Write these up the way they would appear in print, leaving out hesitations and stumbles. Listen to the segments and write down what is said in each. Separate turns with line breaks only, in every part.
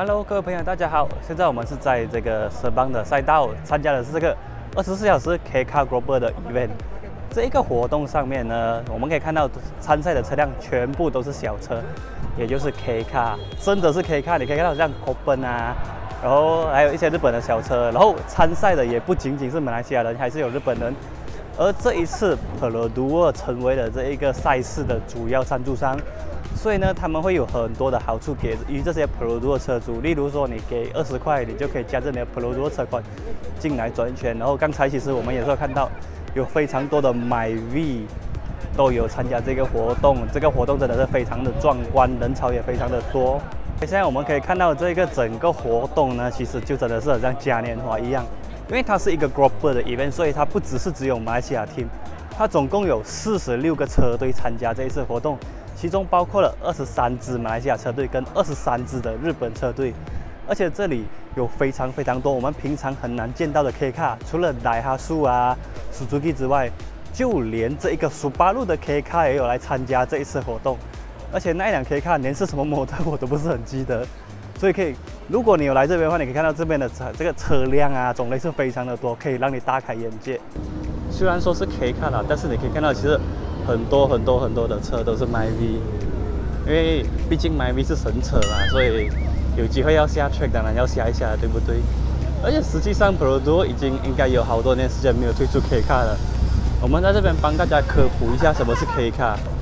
Hello， 各位朋友，大家好！现在我们是在这个蛇邦的赛道，参加的是这个24小时 K Car Global 的 event。这一个活动上面呢，我们可以看到参赛的车辆全部都是小车，也就是 K Car， 真的是 K Car。你可以看到像 Copen 啊，然后还有一些日本的小车，然后参赛的也不仅仅是马来西亚人，还是有日本人。而这一次 Perodua 成为了这一个赛事的主要赞助商。 所以呢，他们会有很多的好处给予这些 Perodua 车主，例如说，你给20块，你就可以加着你的 Perodua 车款进来转一圈。然后刚才其实我们也是有看到，有非常多的 MyV 都有参加这个活动，这个活动真的是非常的壮观，人潮也非常的多。现在我们可以看到这个整个活动呢，其实就真的是很像嘉年华一样，因为它是一个 global 的 event， 所以它不只有马来西亚 team， 它总共有46个车队参加这一次活动。 其中包括了23支马来西亚车队跟23支的日本车队，而且这里有非常多我们平常很难见到的 K Car， 除了Daihatsu 啊、Suzuki 之外，就连这一个Subaru的 K Car 也有来参加这一次活动。而且那一辆 K Car 连是什么模特我都不是很记得，所以如果你有来这边的话，你可以看到这边的这个车辆啊种类是非常的多，可以让你大开眼界。虽然说是 K Car 啦，但是你可以看到其实。 很多的车都是 MyV， 因为毕竟 MyV 是神车嘛，所以有机会要下 track， 当然要下一下，对不对？而且实际上 Perodua 已经应该有好多年时间没有推出 K Car 了。我们在这边帮大家科普一下什么是 K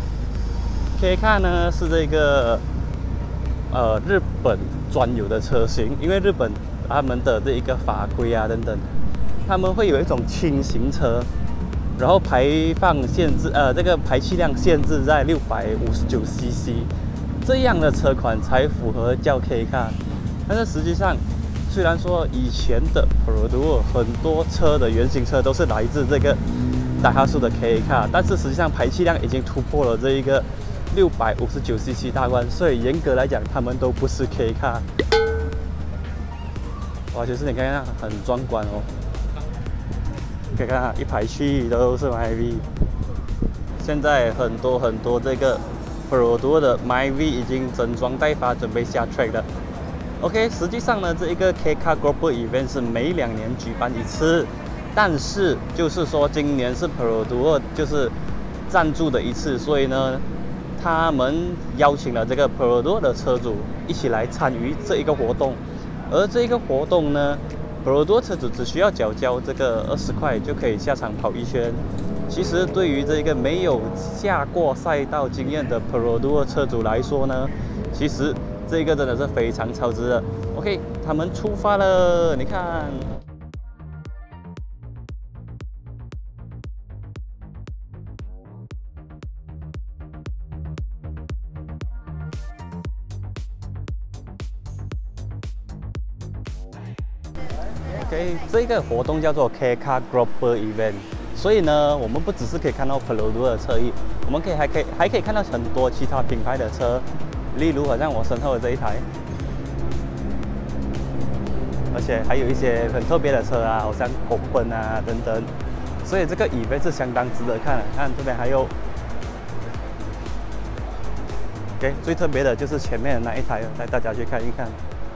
Car。K Car 呢是这个日本专有的车型，因为日本他们的这一个法规啊等等，他们会有一种轻型车。 然后排放限制，这个排气量限制在659cc， 这样的车款才符合叫 K Car。但是实际上，虽然说以前的 Perodua 很多车的原型车都是来自这个Daihatsu的 K Car， 但是实际上排气量已经突破了这一个659cc 大关，所以严格来讲，他们都不是 K Car。哇，其实你看看很壮观哦。 可以看啊，一排去都是 MyV。现在很多这个 Perodua 的 MyV 已经整装待发，准备下 track 了。OK， 实际上呢，这一个 K Car Global Event 是每2年举办一次，但是就是说今年是 Perodua 就是赞助的一次，所以呢，他们邀请了这个 Perodua 的车主一起来参与这一个活动，而这一个活动呢。 Perodua 车主只需要缴这个20块就可以下场跑一圈。其实对于这个没有下过赛道经验的 Perodua 车主来说呢，其实这个真的是非常超值的。OK， 他们出发了，你看。 OK， 这个活动叫做 K Car Global Event， 所以呢，我们不只是可以看到 Perodua 的车衣，我们还可以看到很多其他品牌的车，例如好像我身后的这一台，而且还有一些很特别的车啊，好像 Copen 啊等等，所以这个 event 是相当值得看的。看这边还有 ，OK， 最特别的就是前面的那一台，带大家去看一看。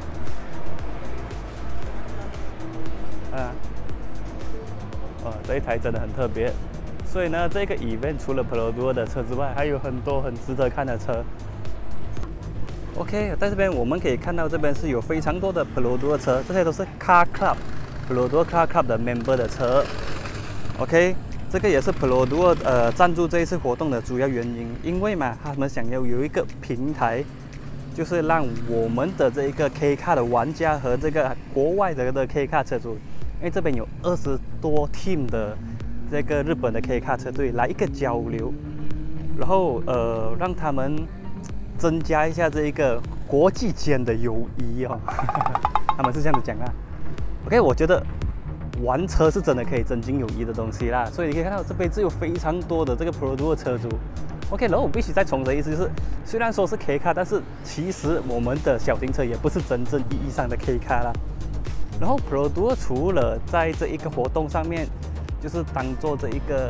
这一台真的很特别，所以呢，这个 event 除了 Perodua 的车之外，还有很多很值得看的车。OK， 在这边我们可以看到，这边是有非常多的 Perodua 车，这些都是 Car Club Perodua Car Club 的 member 的车。OK， 这个也是 Perodua 赞助这一次活动的主要原因，因为嘛，他们想要有一个平台，就是让我们的这一个 K Car 的玩家和这个国外的 K Car 车主。 因为这边有20多 team 的这个日本的 K Car 车队来一个交流，然后让他们增加一下这一个国际间的友谊哦，他们是这样子讲啊。OK， 我觉得玩车是真的可以增进友谊的东西啦，所以你可以看到这边是有非常多的这个 Perodua 车主。OK， 然后我必须再重申一次，就是虽然说是 K Car， 但是其实我们的小型车也不是真正意义上的 K Car 啦。 然后 Perodua 除了在这一个活动上面，就是当做这一个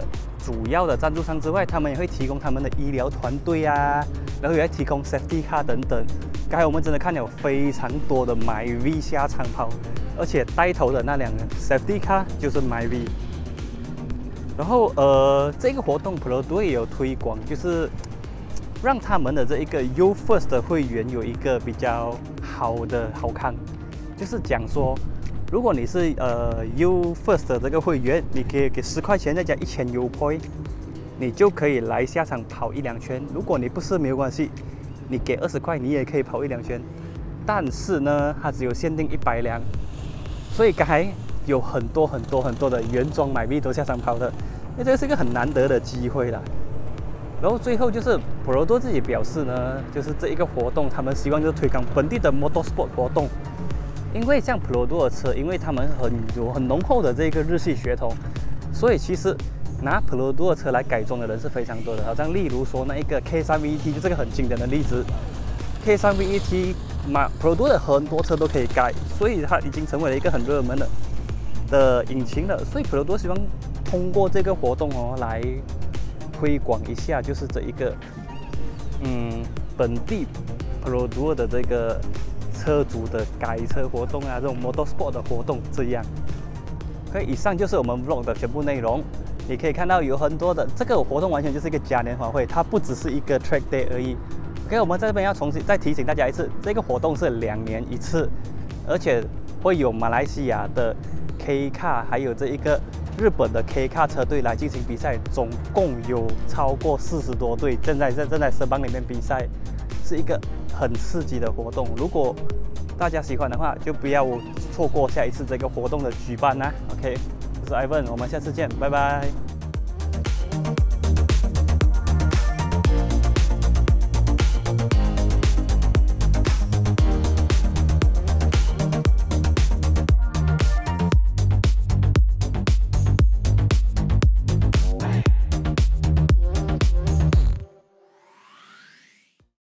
主要的赞助商之外，他们也会提供他们的医疗团队啊，然后也会提供 safety car 等等。刚才我们真的看了非常多的 MyV 下场跑，而且带头的那辆 safety car 就是 MyV。然后这个活动 Perodua 也有推广，就是让他们的这一个 U First 的会员有一个比较好的好康，就是讲说，如果你是U First 的这个会员，你可以给10块钱再加1000 U Point， 你就可以来下场跑1-2圈。如果你不是没有关系，你给20块你也可以跑1-2圈。但是呢，它只有限定100辆，所以刚才有很多的原装MyV都下场跑的，因为这是一个很难得的机会啦。然后最后就是Perodua自己表示呢，就是这一个活动，他们希望就是推广本地的 motorsport 活动。因为像Perodua的车，因为他们有很浓厚的这个日系血统，所以其实拿Perodua的车来改装的人是非常多的。好像例如说那一个 K3 VET 就这个很经典的例子 ，K3 VET Perodua的很多车都可以改，所以它已经成为了一个很热门的引擎了。所以Perodua希望通过这个活动来推广一下，就是这一个本地Perodua的这个车主的改车活动啊，这种 motorsport 的活动这样。OK， 以上就是我们 vlog 的全部内容。你可以看到有很多的这个活动完全就是一个嘉年华会，它不只是一个 track day 而已。OK， 我们在这边要重新再提醒大家一次，这个活动是2年一次，而且会有马来西亚的 K Car 还有这一个日本的 K Car 车队来进行比赛，总共有超过40多队正在Seremban里面比赛，是一个很刺激的活动。如果大家喜欢的话，就不要错过下一次这个活动的举办啦。OK， 我是 Ivan， 我们下次见，拜拜。